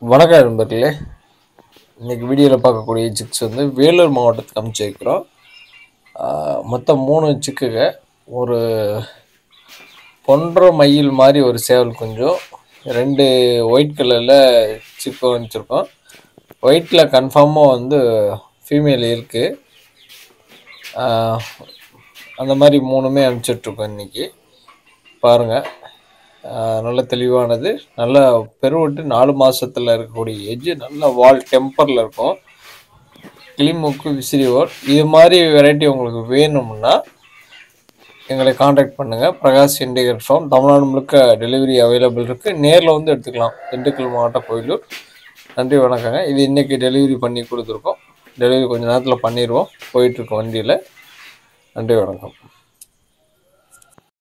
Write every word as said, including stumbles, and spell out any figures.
வணக்கம் நண்பர்களே. இன்றைக்கி வீடியோவில் பார்க்கக்கூடிய சிக்ஸ் வந்து வேலூர் மாவட்டத்துக்கு அமைச்சு வைக்கிறோம். மொத்தம் மூணு சிக்குங்க. ஒரு பொன்ற மயில் மாதிரி ஒரு சேவல் குஞ்சும், ரெண்டு ஒயிட் கலரில் சிக்கும் வச்சுருக்கோம். ஒயிட்டில் கன்ஃபார்மாக வந்து ஃபீமேல் இருக்குது. அந்த மாதிரி மூணுமே அனுப்பிச்சிட்ருக்கோம். இன்றைக்கி பாருங்கள், நல்ல தெளிவானது, நல்ல பெருவிட்டு நாலு மாதத்தில் இருக்கக்கூடிய எஜ்ஜு நல்ல வால் டெம்பரில் இருக்கும். கிளிமூக்கு விசிறிவோர் இது மாதிரி வெரைட்டி உங்களுக்கு வேணும்னா எங்களை காண்டாக்ட் பண்ணுங்கள். பிரகாஷ் இண்டிகேட் ஃபார்ம் தமிழ்நாடு முழுக்க டெலிவரி அவைலபிள் இருக்குது. நேரில் வந்து எடுத்துக்கலாம். திண்டுக்கல் மாவட்டம் கோயிலூர். நன்றி, வணக்கங்க. இது இன்றைக்கி டெலிவரி பண்ணி கொடுத்துருக்கோம். டெலிவரி கொஞ்சம் நேரத்தில் பண்ணிடுவோம். போயிட்டுருக்கோம் வண்டியில். நன்றி, வணக்கம்.